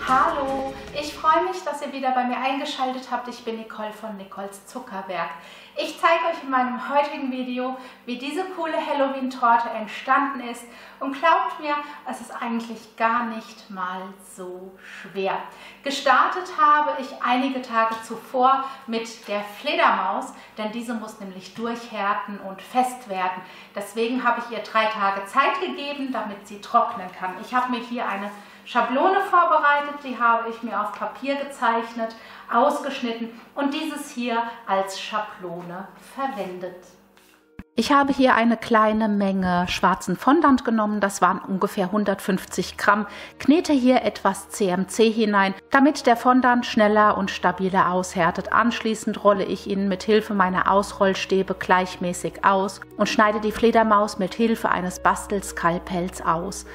Hallo, ich freue mich, dass ihr wieder bei mir eingeschaltet habt. Ich bin Nicole von Nicoles Zuckerwerk. Ich zeige euch in meinem heutigen Video, wie diese coole Halloween-Torte entstanden ist. Und glaubt mir, es ist eigentlich gar nicht mal so schwer. Gestartet habe ich einige Tage zuvor mit der Fledermaus, denn diese muss nämlich durchhärten und fest werden. Deswegen habe ich ihr 3 Tage Zeit gegeben, damit sie trocknen kann. Ich habe mir hier eine Schablone vorbereitet, die habe ich mir auf Papier gezeichnet, ausgeschnitten und dieses hier als Schablone verwendet. Ich habe hier eine kleine Menge schwarzen Fondant genommen, das waren ungefähr 150 Gramm, knete hier etwas CMC hinein, damit der Fondant schneller und stabiler aushärtet. Anschließend rolle ich ihn mit Hilfe meiner Ausrollstäbe gleichmäßig aus und schneide die Fledermaus mit Hilfe eines Bastelskalpells aus.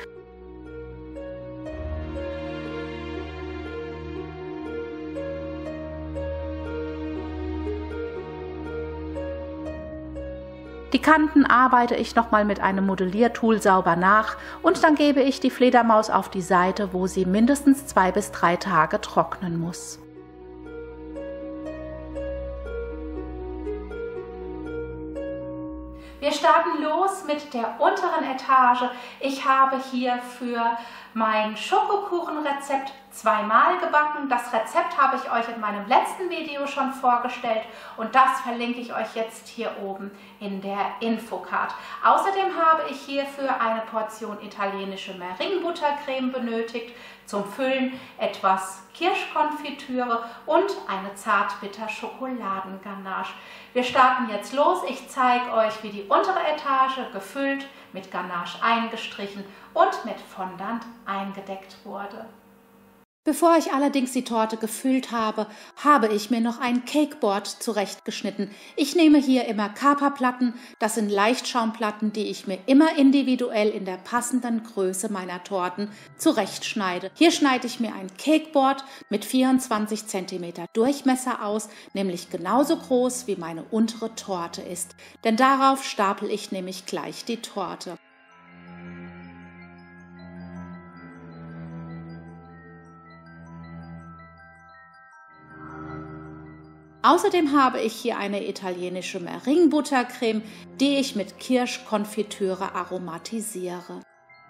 Die Kanten arbeite ich nochmal mit einem Modelliertool sauber nach und dann gebe ich die Fledermaus auf die Seite, wo sie mindestens 2 bis 3 Tage trocknen muss. Wir starten los mit der unteren Etage. Ich habe hier für mein Schokokuchenrezept 2-mal gebacken. Das Rezept habe ich euch in meinem letzten Video schon vorgestellt und das verlinke ich euch jetzt hier oben in der Infocard. Außerdem habe ich hierfür eine Portion italienische Meringuebuttercreme benötigt, zum Füllen etwas Kirschkonfitüre und eine Zartbitter-Schokoladenganache. Wir starten jetzt los. Ich zeige euch, wie die untere Etage gefüllt, mit Ganache eingestrichen und mit Fondant eingedeckt wurde. Bevor ich allerdings die Torte gefüllt habe, habe ich mir noch ein Cakeboard zurechtgeschnitten. Ich nehme hier immer Kaperplatten, das sind Leichtschaumplatten, die ich mir immer individuell in der passenden Größe meiner Torten zurechtschneide. Hier schneide ich mir ein Cakeboard mit 24 cm Durchmesser aus, nämlich genauso groß wie meine untere Torte ist. Denn darauf stapel ich nämlich gleich die Torte. Außerdem habe ich hier eine italienische Meringuebuttercreme, die ich mit Kirschkonfitüre aromatisiere.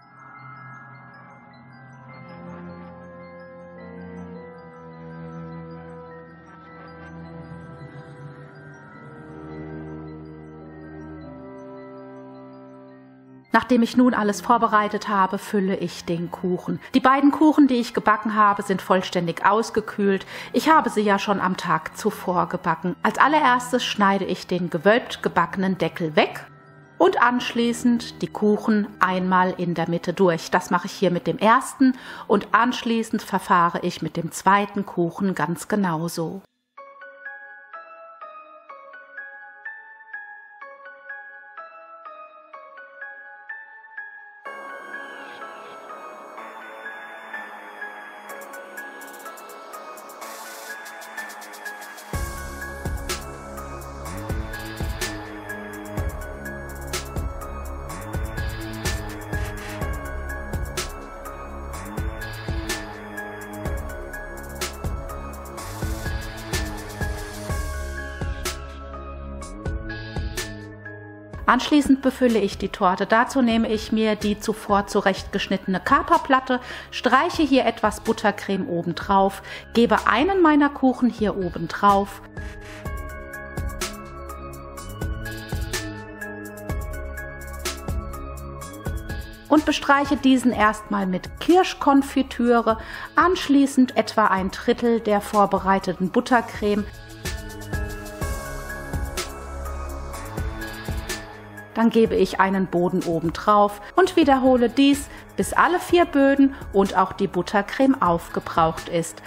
Nachdem ich nun alles vorbereitet habe, fülle ich den Kuchen. Die beiden Kuchen, die ich gebacken habe, sind vollständig ausgekühlt. Ich habe sie ja schon am Tag zuvor gebacken. Als allererstes schneide ich den gewölbt gebackenen Deckel weg und anschließend die Kuchen einmal in der Mitte durch. Das mache ich hier mit dem ersten und anschließend verfahre ich mit dem zweiten Kuchen ganz genauso. Anschließend befülle ich die Torte. Dazu nehme ich mir die zuvor zurechtgeschnittene Kaperplatte, streiche hier etwas Buttercreme oben drauf, gebe einen meiner Kuchen hier oben drauf und bestreiche diesen erstmal mit Kirschkonfitüre, anschließend etwa 1/3 der vorbereiteten Buttercreme. Dann gebe ich einen Boden oben drauf und wiederhole dies, bis alle 4 Böden und auch die Buttercreme aufgebraucht ist.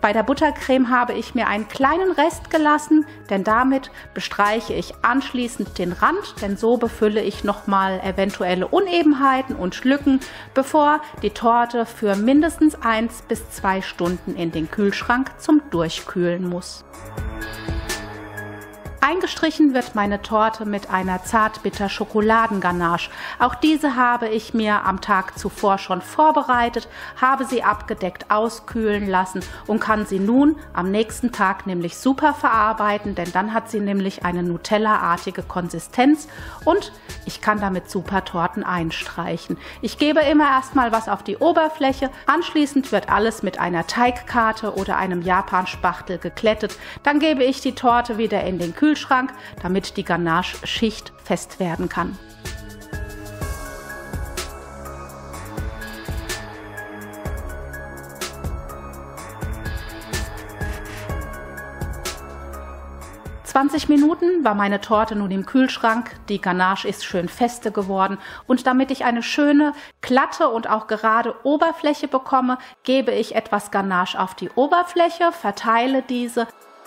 Bei der Buttercreme habe ich mir einen kleinen Rest gelassen, denn damit bestreiche ich anschließend den Rand, denn so befülle ich nochmal eventuelle Unebenheiten und Lücken, bevor die Torte für mindestens 1 bis 2 Stunden in den Kühlschrank zum Durchkühlen muss. Eingestrichen wird meine Torte mit einer Zartbitter-Schokoladenganache. Auch diese habe ich mir am Tag zuvor schon vorbereitet, habe sie abgedeckt auskühlen lassen und kann sie nun am nächsten Tag nämlich super verarbeiten, denn dann hat sie nämlich eine Nutella-artige Konsistenz und ich kann damit super Torten einstreichen. Ich gebe immer erstmal was auf die Oberfläche, anschließend wird alles mit einer Teigkarte oder einem Japan-Spachtel geklettet. Dann gebe ich die Torte wieder in den Kühlschrank, damit die Ganache-Schicht fest werden kann. "20 Minuten war meine Torte nun im Kühlschrank, die Ganache ist schön feste geworden und damit ich eine schöne, glatte und auch gerade Oberfläche bekomme, gebe ich etwas Ganache auf die Oberfläche, verteile diese,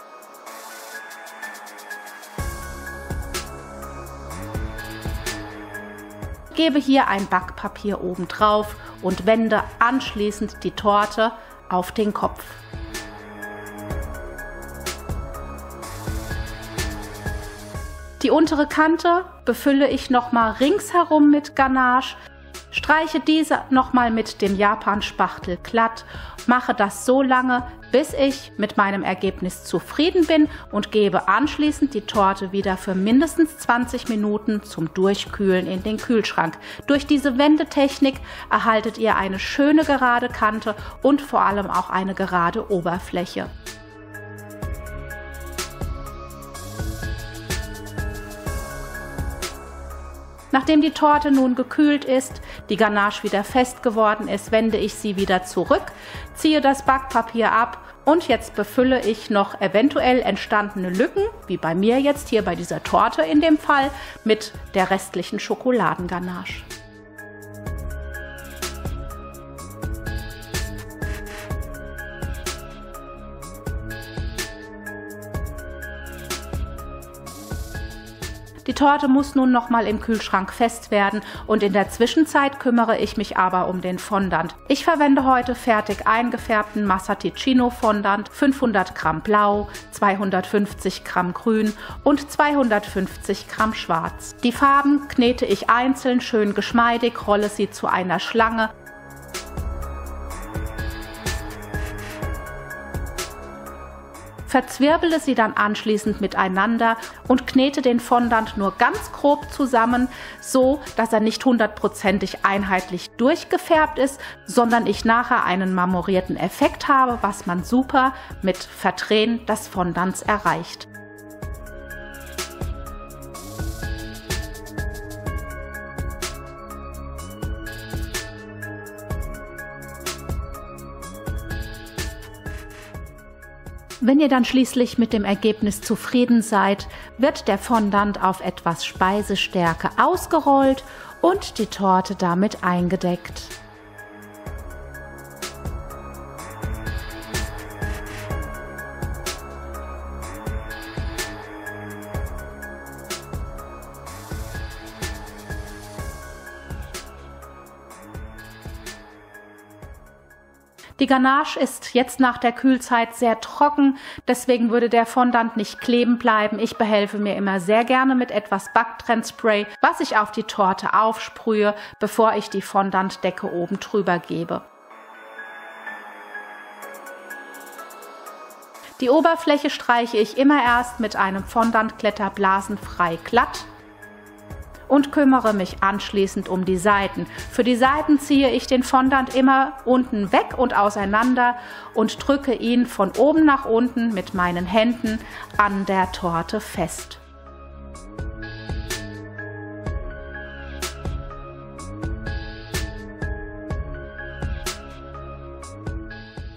gebe hier ein Backpapier oben drauf und wende anschließend die Torte auf den Kopf. Die untere Kante befülle ich nochmal ringsherum mit Ganache, streiche diese nochmal mit dem Japan-Spachtel glatt, mache das so lange, bis ich mit meinem Ergebnis zufrieden bin und gebe anschließend die Torte wieder für mindestens 20 Minuten zum Durchkühlen in den Kühlschrank. Durch diese Wendetechnik erhaltet ihr eine schöne gerade Kante und vor allem auch eine gerade Oberfläche. Nachdem die Torte nun gekühlt ist, die Ganache wieder fest geworden ist, wende ich sie wieder zurück, ziehe das Backpapier ab und jetzt befülle ich noch eventuell entstandene Lücken, wie bei mir jetzt hier bei dieser Torte in dem Fall, mit der restlichen Schokoladenganache. Die Torte muss nun nochmal im Kühlschrank fest werden und in der Zwischenzeit kümmere ich mich aber um den Fondant. Ich verwende heute fertig eingefärbten Massaticino Fondant, 500 Gramm blau, 250 Gramm grün und 250 Gramm schwarz. Die Farben knete ich einzeln schön geschmeidig, rolle sie zu einer Schlange. Verzwirbele sie dann anschließend miteinander und knete den Fondant nur ganz grob zusammen, so dass er nicht hundertprozentig einheitlich durchgefärbt ist, sondern ich nachher einen marmorierten Effekt habe, was man super mit Verdrehen des Fondants erreicht. Wenn ihr dann schließlich mit dem Ergebnis zufrieden seid, wird der Fondant auf etwas Speisestärke ausgerollt und die Torte damit eingedeckt. Die Ganache ist jetzt nach der Kühlzeit sehr trocken, deswegen würde der Fondant nicht kleben bleiben. Ich behelfe mir immer sehr gerne mit etwas Backtrendspray, was ich auf die Torte aufsprühe, bevor ich die Fondantdecke oben drüber gebe. Die Oberfläche streiche ich immer erst mit einem Fondantkletter blasenfrei glatt und kümmere mich anschließend um die Seiten. Für die Seiten ziehe ich den Fondant immer unten weg und auseinander und drücke ihn von oben nach unten mit meinen Händen an der Torte fest.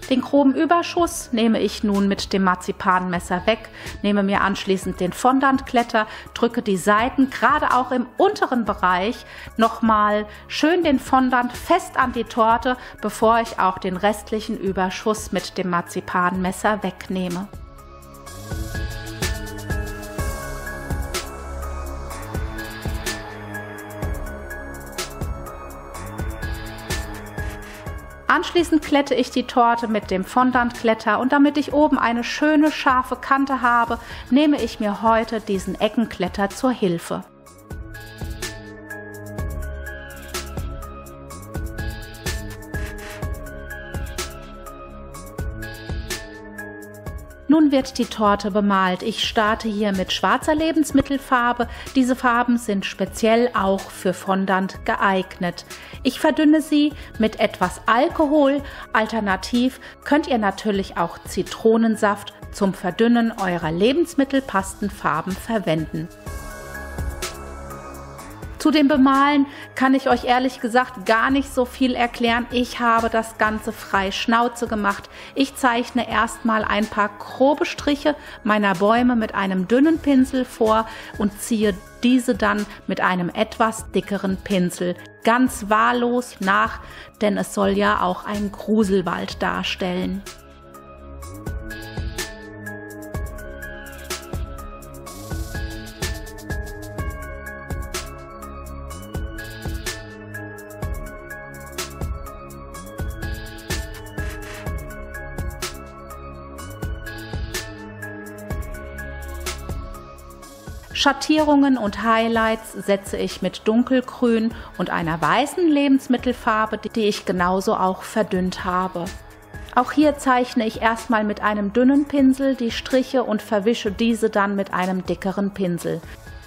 Den groben Überschuss nehme ich nun mit dem Marzipanmesser weg, nehme mir anschließend den Fondantkletter, drücke die Seiten, gerade auch im unteren Bereich, nochmal schön den Fondant fest an die Torte, bevor ich auch den restlichen Überschuss mit dem Marzipanmesser wegnehme. Anschließend klette ich die Torte mit dem Fondantkletter und damit ich oben eine schöne scharfe Kante habe, nehme ich mir heute diesen Eckenkletter zur Hilfe. Nun wird die Torte bemalt. Ich starte hier mit schwarzer Lebensmittelfarbe. Diese Farben sind speziell auch für Fondant geeignet. Ich verdünne sie mit etwas Alkohol. Alternativ könnt ihr natürlich auch Zitronensaft zum Verdünnen eurer Lebensmittelpastenfarben verwenden. Zu dem Bemalen kann ich euch ehrlich gesagt gar nicht so viel erklären. Ich habe das Ganze frei Schnauze gemacht. Ich zeichne erstmal ein paar grobe Striche meiner Bäume mit einem dünnen Pinsel vor und ziehe diese dann mit einem etwas dickeren Pinsel ganz wahllos nach, denn es soll ja auch einen Gruselwald darstellen. Schattierungen und Highlights setze ich mit dunkelgrün und einer weißen Lebensmittelfarbe, die ich genauso auch verdünnt habe. Auch hier zeichne ich erstmal mit einem dünnen Pinsel die Striche und verwische diese dann mit einem dickeren Pinsel.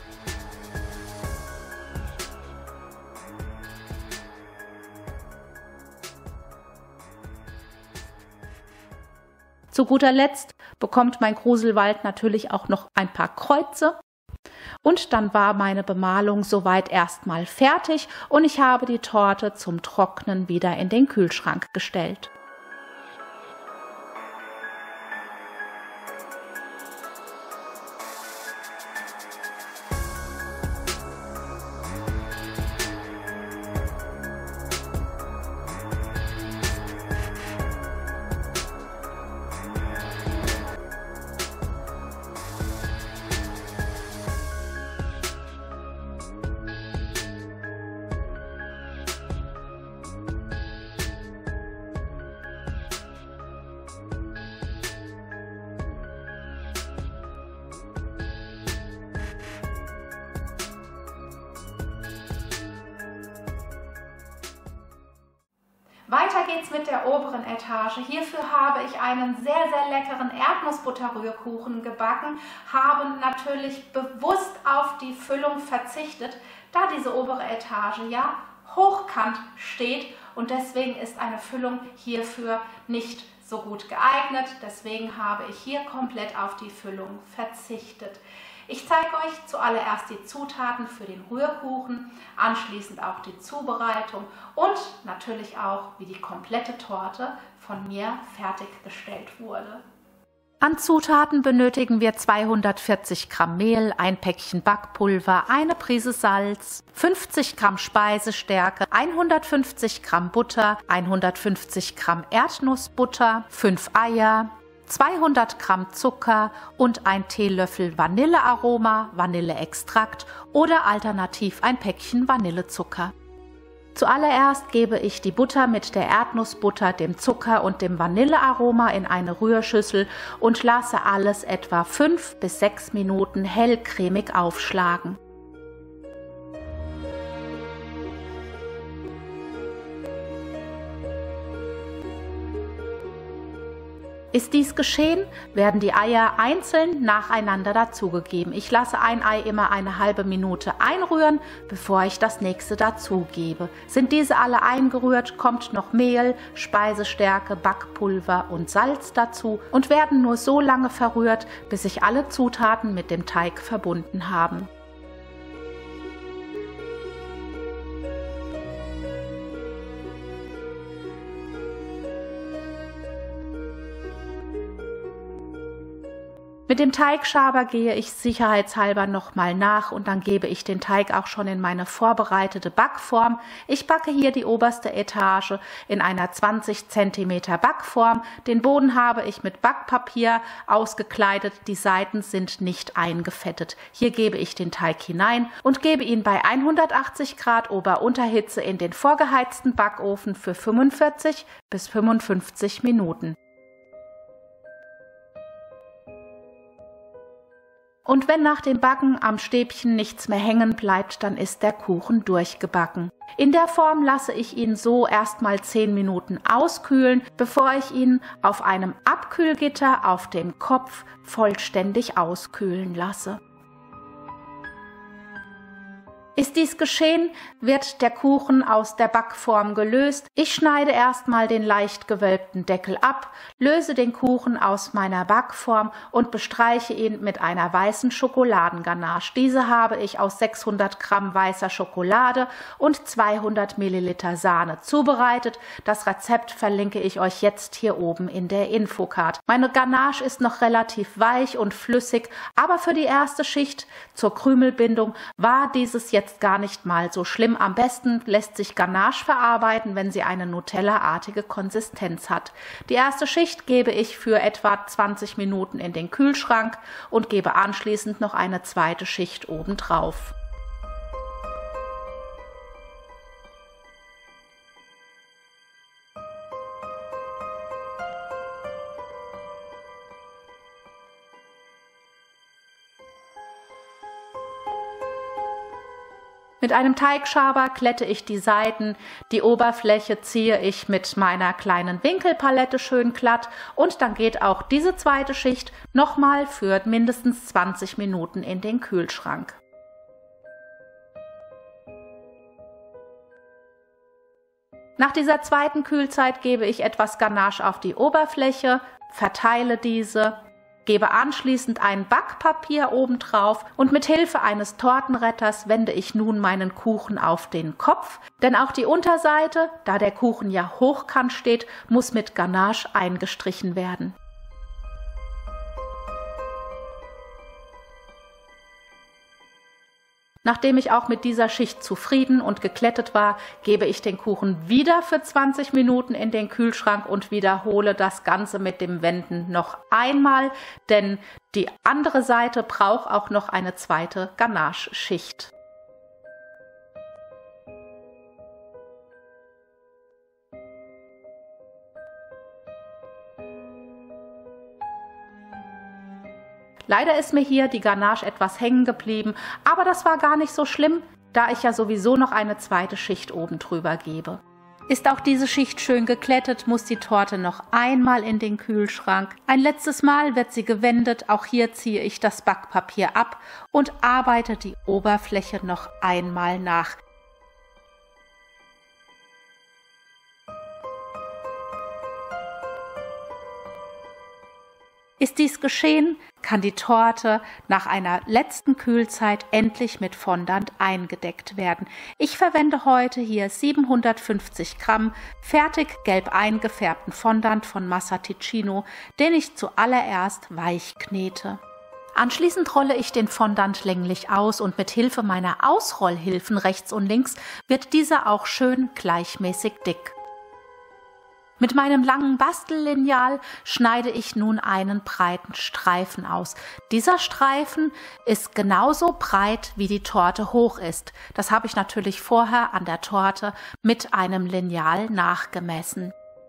Zu guter Letzt bekommt mein Gruselwald natürlich auch noch ein paar Kreuze. Und dann war meine Bemalung soweit erstmal fertig und ich habe die Torte zum Trocknen wieder in den Kühlschrank gestellt. Weiter geht's mit der oberen Etage. Hierfür habe ich einen sehr, sehr leckeren Erdnussbutterrührkuchen gebacken, habe natürlich bewusst auf die Füllung verzichtet, da diese obere Etage ja hochkant steht und deswegen ist eine Füllung hierfür nicht so gut geeignet. Deswegen habe ich hier komplett auf die Füllung verzichtet. Ich zeige euch zuallererst die Zutaten für den Rührkuchen, anschließend auch die Zubereitung und natürlich auch, wie die komplette Torte von mir fertiggestellt wurde. An Zutaten benötigen wir 240 Gramm Mehl, ein Päckchen Backpulver, eine Prise Salz, 50 Gramm Speisestärke, 150 Gramm Butter, 150 Gramm Erdnussbutter, 5 Eier, 200 Gramm Zucker und ein Teelöffel Vanillearoma, Vanilleextrakt oder alternativ ein Päckchen Vanillezucker. Zuallererst gebe ich die Butter mit der Erdnussbutter, dem Zucker und dem Vanillearoma in eine Rührschüssel und lasse alles etwa 5 bis 6 Minuten hellcremig aufschlagen. Ist dies geschehen, werden die Eier einzeln nacheinander dazugegeben. Ich lasse ein Ei immer eine halbe Minute einrühren, bevor ich das nächste dazugebe. Sind diese alle eingerührt, kommt noch Mehl, Speisestärke, Backpulver und Salz dazu und werden nur so lange verrührt, bis sich alle Zutaten mit dem Teig verbunden haben. Mit dem Teigschaber gehe ich sicherheitshalber nochmal nach und dann gebe ich den Teig auch schon in meine vorbereitete Backform. Ich backe hier die oberste Etage in einer 20 cm Backform. Den Boden habe ich mit Backpapier ausgekleidet, die Seiten sind nicht eingefettet. Hier gebe ich den Teig hinein und gebe ihn bei 180 Grad Ober-Unterhitze in den vorgeheizten Backofen für 45 bis 55 Minuten. Und wenn nach dem Backen am Stäbchen nichts mehr hängen bleibt, dann ist der Kuchen durchgebacken. In der Form lasse ich ihn so erstmal 10 Minuten auskühlen, bevor ich ihn auf einem Abkühlgitter auf dem Kopf vollständig auskühlen lasse. Ist dies geschehen, wird der Kuchen aus der Backform gelöst. Ich schneide erstmal den leicht gewölbten Deckel ab, löse den Kuchen aus meiner Backform und bestreiche ihn mit einer weißen Schokoladenganache. Diese habe ich aus 600 Gramm weißer Schokolade und 200 Milliliter Sahne zubereitet. Das Rezept verlinke ich euch jetzt hier oben in der Infocard. Meine Ganache ist noch relativ weich und flüssig, aber für die erste Schicht zur Krümelbindung war dieses jetzt gar nicht mal so schlimm. Am besten lässt sich Ganache verarbeiten, wenn sie eine Nutella-artige Konsistenz hat. Die erste Schicht gebe ich für etwa 20 Minuten in den Kühlschrank und gebe anschließend noch eine zweite Schicht obendrauf. Mit einem Teigschaber glätte ich die Seiten, die Oberfläche ziehe ich mit meiner kleinen Winkelpalette schön glatt und dann geht auch diese zweite Schicht nochmal für mindestens 20 Minuten in den Kühlschrank. Nach dieser zweiten Kühlzeit gebe ich etwas Ganache auf die Oberfläche, verteile diese, gebe anschließend ein Backpapier obendrauf und mit Hilfe eines Tortenretters wende ich nun meinen Kuchen auf den Kopf, denn auch die Unterseite, da der Kuchen ja hochkant steht, muss mit Ganache eingestrichen werden. Nachdem ich auch mit dieser Schicht zufrieden und geglättet war, gebe ich den Kuchen wieder für 20 Minuten in den Kühlschrank und wiederhole das Ganze mit dem Wenden noch einmal, denn die andere Seite braucht auch noch eine zweite Ganache-Schicht. Leider ist mir hier die Ganache etwas hängen geblieben, aber das war gar nicht so schlimm, da ich ja sowieso noch eine zweite Schicht oben drüber gebe. Ist auch diese Schicht schön geglättet, muss die Torte noch einmal in den Kühlschrank. Ein letztes Mal wird sie gewendet, auch hier ziehe ich das Backpapier ab und arbeite die Oberfläche noch einmal nach. Ist dies geschehen, kann die Torte nach einer letzten Kühlzeit endlich mit Fondant eingedeckt werden. Ich verwende heute hier 750 Gramm fertig gelb eingefärbten Fondant von Massa Ticino, den ich zuallererst weich knete. Anschließend rolle ich den Fondant länglich aus und mit Hilfe meiner Ausrollhilfen rechts und links wird dieser auch schön gleichmäßig dick. Mit meinem langen Bastellineal schneide ich nun einen breiten Streifen aus. Dieser Streifen ist genauso breit, wie die Torte hoch ist. Das habe ich natürlich vorher an der Torte mit einem Lineal nachgemessen.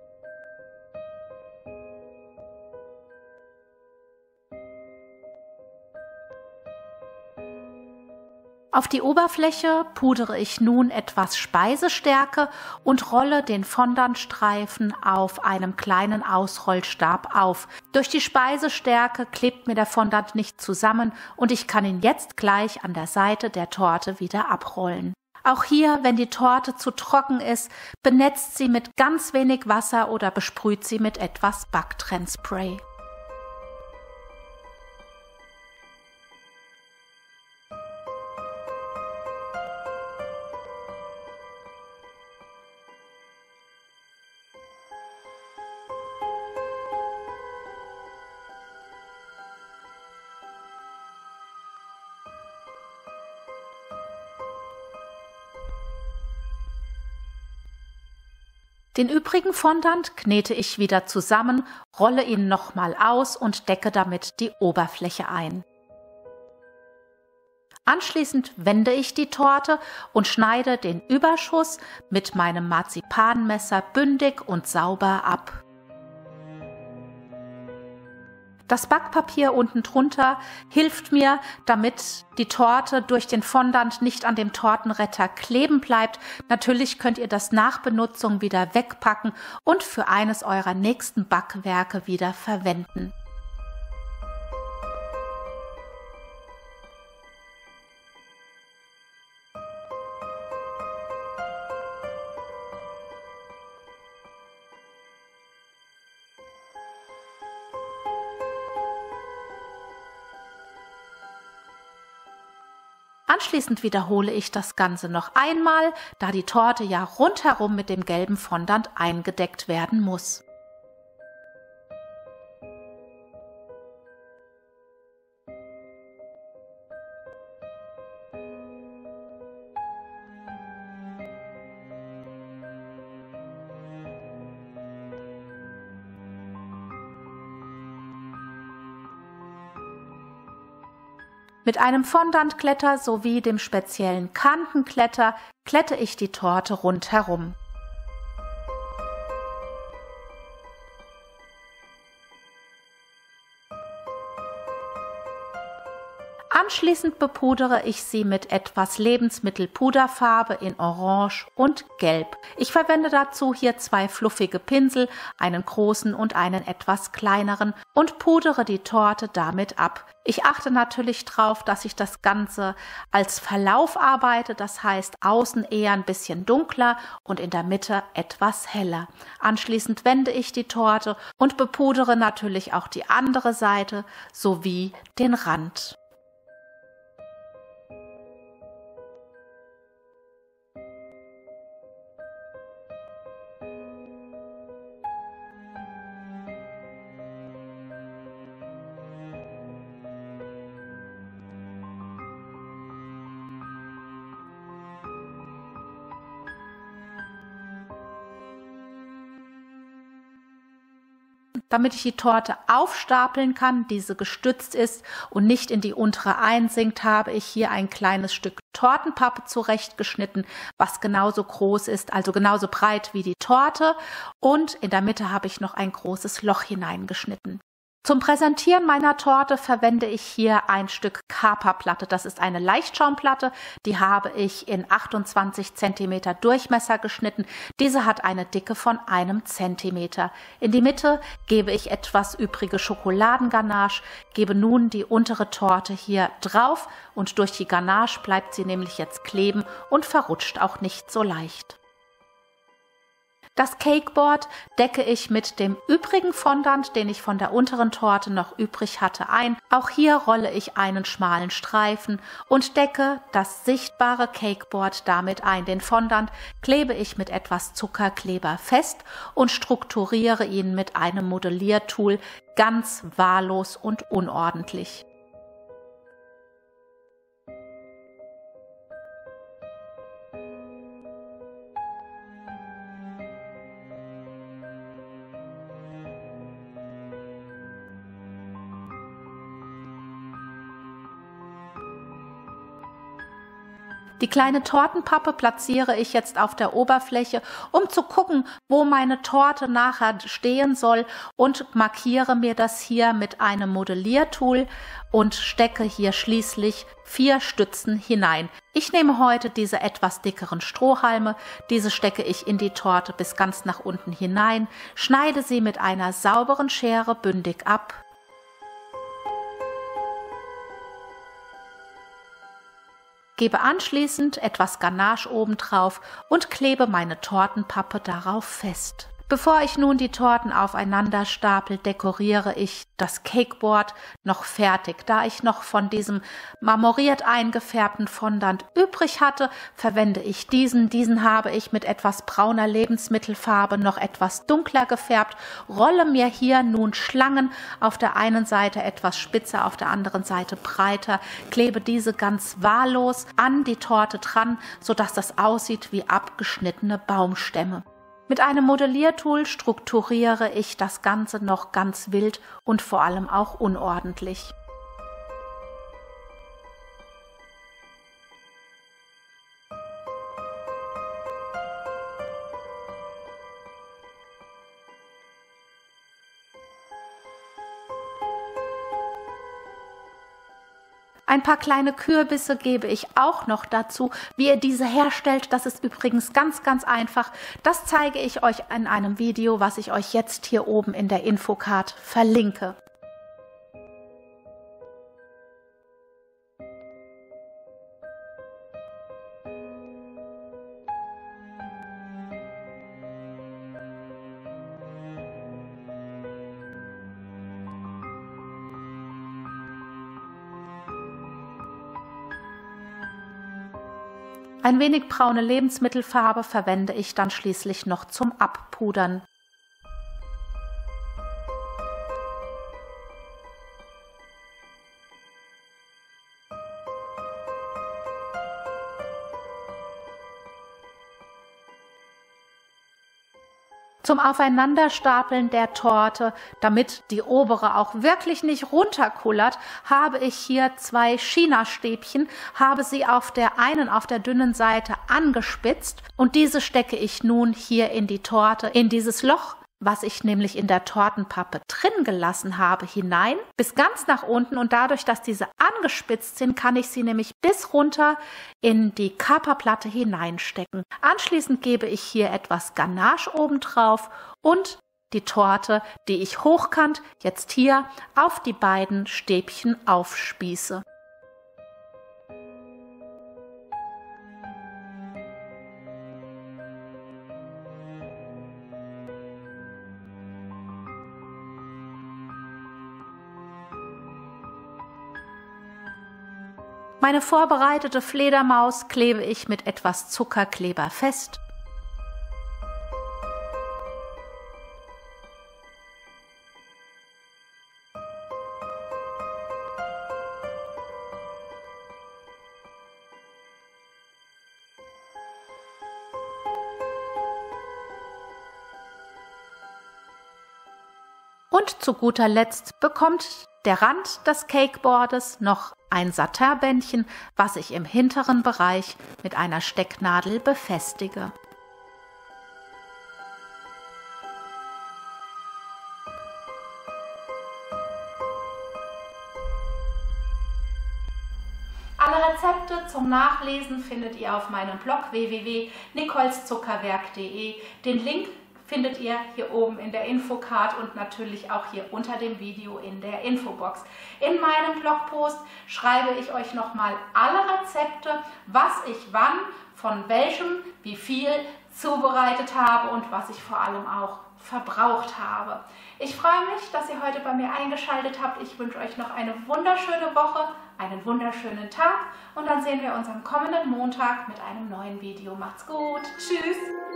Auf die Oberfläche pudere ich nun etwas Speisestärke und rolle den Fondantstreifen auf einem kleinen Ausrollstab auf. Durch die Speisestärke klebt mir der Fondant nicht zusammen und ich kann ihn jetzt gleich an der Seite der Torte wieder abrollen. Auch hier, wenn die Torte zu trocken ist, benetzt sie mit ganz wenig Wasser oder besprüht sie mit etwas Backtrennspray. Den übrigen Fondant knete ich wieder zusammen, rolle ihn nochmal aus und decke damit die Oberfläche ein. Anschließend wende ich die Torte und schneide den Überschuss mit meinem Marzipanmesser bündig und sauber ab. Das Backpapier unten drunter hilft mir, damit die Torte durch den Fondant nicht an dem Tortenretter kleben bleibt. Natürlich könnt ihr das nach Benutzung wieder wegpacken und für eines eurer nächsten Backwerke wieder verwenden. Anschließend wiederhole ich das Ganze noch einmal, da die Torte ja rundherum mit dem gelben Fondant eingedeckt werden muss. Mit einem Fondantkletter sowie dem speziellen Kantenkletter klette ich die Torte rundherum. Anschließend bepudere ich sie mit etwas Lebensmittelpuderfarbe in Orange und Gelb. Ich verwende dazu hier zwei fluffige Pinsel, einen großen und einen etwas kleineren, und pudere die Torte damit ab. Ich achte natürlich darauf, dass ich das Ganze als Verlauf arbeite, das heißt außen eher ein bisschen dunkler und in der Mitte etwas heller. Anschließend wende ich die Torte und bepudere natürlich auch die andere Seite sowie den Rand. Damit ich die Torte aufstapeln kann, diese gestützt ist und nicht in die untere einsinkt, habe ich hier ein kleines Stück Tortenpappe zurechtgeschnitten, was genauso groß ist, also genauso breit wie die Torte, und in der Mitte habe ich noch ein großes Loch hineingeschnitten. Zum Präsentieren meiner Torte verwende ich hier ein Stück Kaperplatte. Das ist eine Leichtschaumplatte, die habe ich in 28 cm Durchmesser geschnitten. Diese hat eine Dicke von 1 cm. In die Mitte gebe ich etwas übrige Schokoladenganache, gebe nun die untere Torte hier drauf und durch die Ganache bleibt sie nämlich jetzt kleben und verrutscht auch nicht so leicht. Das Cakeboard decke ich mit dem übrigen Fondant, den ich von der unteren Torte noch übrig hatte, ein. Auch hier rolle ich einen schmalen Streifen und decke das sichtbare Cakeboard damit ein. Den Fondant klebe ich mit etwas Zuckerkleber fest und strukturiere ihn mit einem Modelliertool ganz wahllos und unordentlich. Die kleine Tortenpappe platziere ich jetzt auf der Oberfläche, um zu gucken, wo meine Torte nachher stehen soll, und markiere mir das hier mit einem Modelliertool und stecke hier schließlich 4 Stützen hinein. Ich nehme heute diese etwas dickeren Strohhalme, diese stecke ich in die Torte bis ganz nach unten hinein, schneide sie mit einer sauberen Schere bündig ab. Gebe anschließend etwas Ganache obendrauf und klebe meine Tortenpappe darauf fest. Bevor ich nun die Torten aufeinander stapel, dekoriere ich das Cakeboard noch fertig. Da ich noch von diesem marmoriert eingefärbten Fondant übrig hatte, verwende ich diesen. Diesen habe ich mit etwas brauner Lebensmittelfarbe noch etwas dunkler gefärbt, rolle mir hier nun Schlangen, auf der einen Seite etwas spitzer, auf der anderen Seite breiter, klebe diese ganz wahllos an die Torte dran, sodass das aussieht wie abgeschnittene Baumstämme. Mit einem Modelliertool strukturiere ich das Ganze noch ganz wild und vor allem auch unordentlich. Ein paar kleine Kürbisse gebe ich auch noch dazu. Wie ihr diese herstellt, das ist übrigens ganz, ganz einfach. Das zeige ich euch in einem Video, was ich euch jetzt hier oben in der Infocard verlinke. Ein wenig braune Lebensmittelfarbe verwende ich dann schließlich noch zum Abpudern. Zum Aufeinanderstapeln der Torte, damit die obere auch wirklich nicht runterkullert, habe ich hier 2 China-Stäbchen, habe sie auf der dünnen Seite angespitzt und diese stecke ich nun hier in die Torte, in dieses Loch, was ich nämlich in der Tortenpappe drin gelassen habe, hinein, bis ganz nach unten, und dadurch, dass diese angespitzt sind, kann ich sie nämlich bis runter in die Kaperplatte hineinstecken. Anschließend gebe ich hier etwas Ganache obendrauf und die Torte, die ich hochkant jetzt hier auf die beiden Stäbchen aufspieße. Meine vorbereitete Fledermaus klebe ich mit etwas Zuckerkleber fest. Und zu guter Letzt bekommt der Rand des Cakeboardes noch ein Satinbändchen, was ich im hinteren Bereich mit einer Stecknadel befestige. Alle Rezepte zum Nachlesen findet ihr auf meinem Blog www.nicoleszuckerwerk.de. Den Link findet ihr hier oben in der Infocard und natürlich auch hier unter dem Video in der Infobox. In meinem Blogpost schreibe ich euch nochmal alle Rezepte, was ich wann, von welchem, wie viel zubereitet habe und was ich vor allem auch verbraucht habe. Ich freue mich, dass ihr heute bei mir eingeschaltet habt. Ich wünsche euch noch eine wunderschöne Woche, einen wunderschönen Tag und dann sehen wir uns am kommenden Montag mit einem neuen Video. Macht's gut. Tschüss.